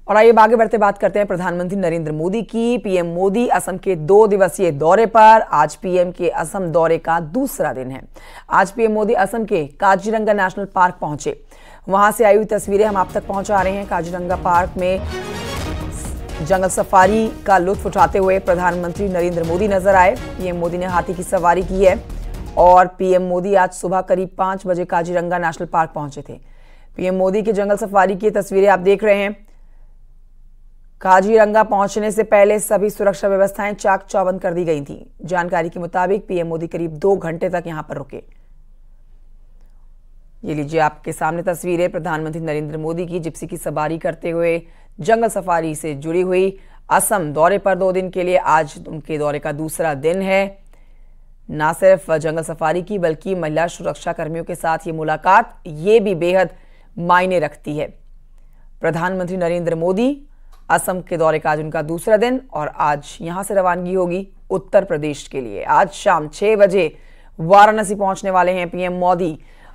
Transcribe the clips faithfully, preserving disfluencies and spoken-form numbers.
और आइए आगे बढ़ते बात करते हैं प्रधानमंत्री नरेंद्र मोदी की। पीएम मोदी असम के दो दिवसीय दौरे पर। आज पीएम के असम दौरे का दूसरा दिन है। आज पीएम मोदी असम के काजीरंगा नेशनल पार्क पहुंचे। वहां से आई हुई तस्वीरें हम आप तक पहुंचा रहे हैं। काजीरंगा पार्क में जंगल सफारी का लुत्फ उठाते हुए प्रधानमंत्री नरेंद्र मोदी नजर आए। पीएम मोदी ने हाथी की सवारी की है और पीएम मोदी आज सुबह करीब पांच बजे काजीरंगा नेशनल पार्क पहुंचे थे। पीएम मोदी की जंगल सफारी की तस्वीरें आप देख रहे हैं। काजीरंगा पहुंचने से पहले सभी सुरक्षा व्यवस्थाएं चाक चौबंद कर दी गई थी। जानकारी के मुताबिक पीएम मोदी करीब दो घंटे तक यहां पर रुके। ये लीजिए आपके सामने तस्वीरें प्रधानमंत्री नरेंद्र मोदी की जिप्सी की सवारी करते हुए जंगल सफारी से जुड़ी हुई। असम दौरे पर दो दिन के लिए आज उनके दौरे का दूसरा दिन है। न सिर्फ जंगल सफारी की बल्कि महिला सुरक्षा कर्मियों के साथ ये मुलाकात ये भी बेहद मायने रखती है। प्रधानमंत्री नरेंद्र मोदी असम के दौरे का आज उनका दूसरा दिन और आज यहां से रवानगी होगी उत्तर प्रदेश के लिए। आज शाम छह बजे वाराणसी पहुंचने वाले हैं पीएम मोदी।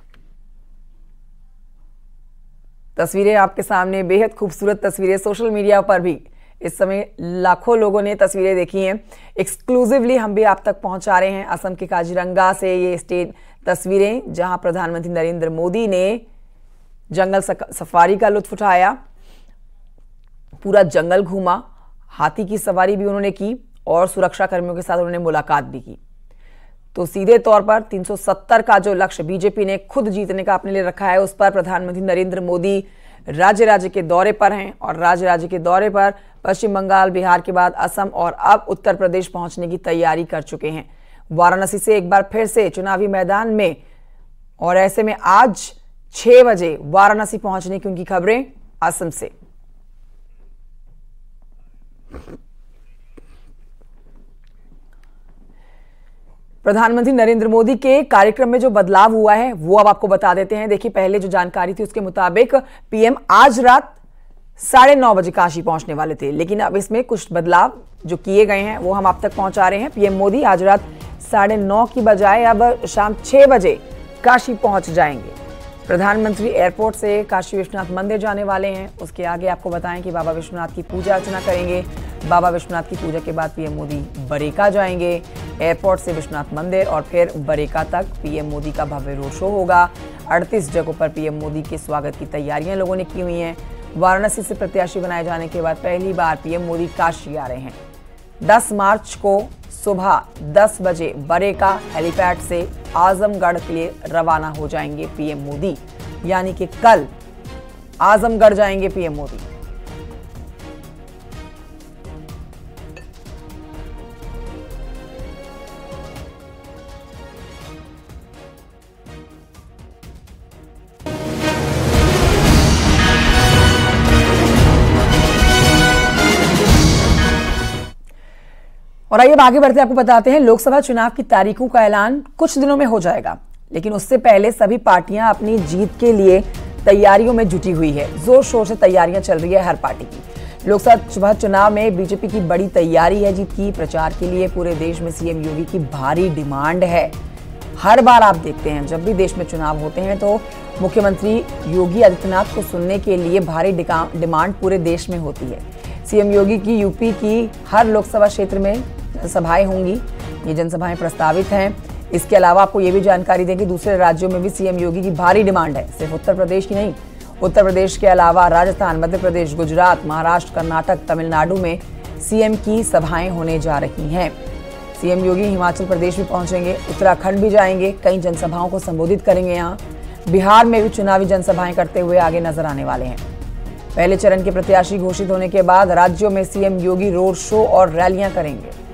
तस्वीरें आपके सामने, बेहद खूबसूरत तस्वीरें। सोशल मीडिया पर भी इस समय लाखों लोगों ने तस्वीरें देखी हैं। एक्सक्लूसिवली हम भी आप तक पहुंचा रहे हैं असम के काजीरंगा से ये स्टेट तस्वीरें, जहां प्रधानमंत्री नरेंद्र मोदी ने जंगल सफारी का लुत्फ उठाया, पूरा जंगल घूमा, हाथी की सवारी भी उन्होंने की और सुरक्षा कर्मियों के साथ उन्होंने मुलाकात भी की। तो सीधे तौर पर तीन सौ सत्तर का जो लक्ष्य बीजेपी ने खुद जीतने का अपने लिए रखा है, उस पर प्रधानमंत्री नरेंद्र मोदी राज्य राज्य के दौरे पर हैं और राज्य राज्य के दौरे पर पश्चिम बंगाल, बिहार के बाद असम और अब उत्तर प्रदेश पहुंचने की तैयारी कर चुके हैं। वाराणसी से एक बार फिर से चुनावी मैदान में, और ऐसे में आज छह बजे वाराणसी पहुंचने की उनकी खबरें असम से। प्रधानमंत्री नरेंद्र मोदी के कार्यक्रम में जो बदलाव हुआ है वो अब आपको बता देते हैं। देखिए, पहले जो जानकारी थी उसके मुताबिक पीएम आज रात साढ़े नौ बजे काशी पहुंचने वाले थे, लेकिन अब इसमें कुछ बदलाव जो किए गए हैं वो हम आप तक पहुंचा रहे हैं। पीएम मोदी आज रात साढ़े नौ की बजाय अब शाम छह बजे काशी पहुंच जाएंगे। प्रधानमंत्री एयरपोर्ट से काशी विश्वनाथ मंदिर जाने वाले हैं। उसके आगे आपको बताएं कि बाबा विश्वनाथ की पूजा अर्चना करेंगे। बाबा विश्वनाथ की पूजा के बाद पीएम मोदी बरेका जाएंगे। एयरपोर्ट से विश्वनाथ मंदिर और फिर बरेका तक पीएम मोदी का भव्य रोड शो होगा। अड़तीस जगहों पर पीएम मोदी के स्वागत की तैयारियां लोगों ने की हुई हैं। वाराणसी से प्रत्याशी बनाए जाने के बाद पहली बार पीएम मोदी काशी आ रहे हैं। दस मार्च को सुबह दस बजे बरेका हेलीपैड से आजमगढ़ के लिए रवाना हो जाएंगे पीएम मोदी, यानी कि कल आजमगढ़ जाएंगे पीएम मोदी। और आइए आगे बढ़ते आपको बताते हैं लोकसभा चुनाव की तारीखों का ऐलान कुछ दिनों में हो जाएगा, लेकिन उससे पहले सभी पार्टियां अपनी जीत के लिए तैयारियों में जुटी हुई है। जोर शोर से तैयारियां चल रही है हर पार्टी की। लोकसभा चुनाव में बीजेपी की बड़ी तैयारी है जीत की। प्रचार के लिए पूरे देश में सीएम योगी की भारी डिमांड है। हर बार आप देखते हैं जब भी देश में चुनाव होते हैं तो मुख्यमंत्री योगी आदित्यनाथ को सुनने के लिए भारी डिमांड पूरे देश में होती है। सीएम योगी की यूपी की हर लोकसभा क्षेत्र में जनसभाएं होंगी। ये जनसभाएं प्रस्तावित हैं। इसके अलावा आपको ये भी जानकारी दें कि दूसरे राज्यों में भी सीएम योगी की भारी डिमांड है, सिर्फ उत्तर प्रदेश की नहीं। उत्तर प्रदेश के अलावा राजस्थान, मध्य प्रदेश, गुजरात, महाराष्ट्र, कर्नाटक, तमिलनाडु में सीएम की सभाएं होने जा रही हैं। सीएम योगी हिमाचल प्रदेश भी पहुंचेंगे, उत्तराखंड भी जाएंगे, कई जनसभाओं को संबोधित करेंगे। यहाँ बिहार में भी चुनावी जनसभाएं करते हुए आगे नजर आने वाले हैं। पहले चरण के प्रत्याशी घोषित होने के बाद राज्यों में सीएम योगी रोड शो और रैलियां करेंगे।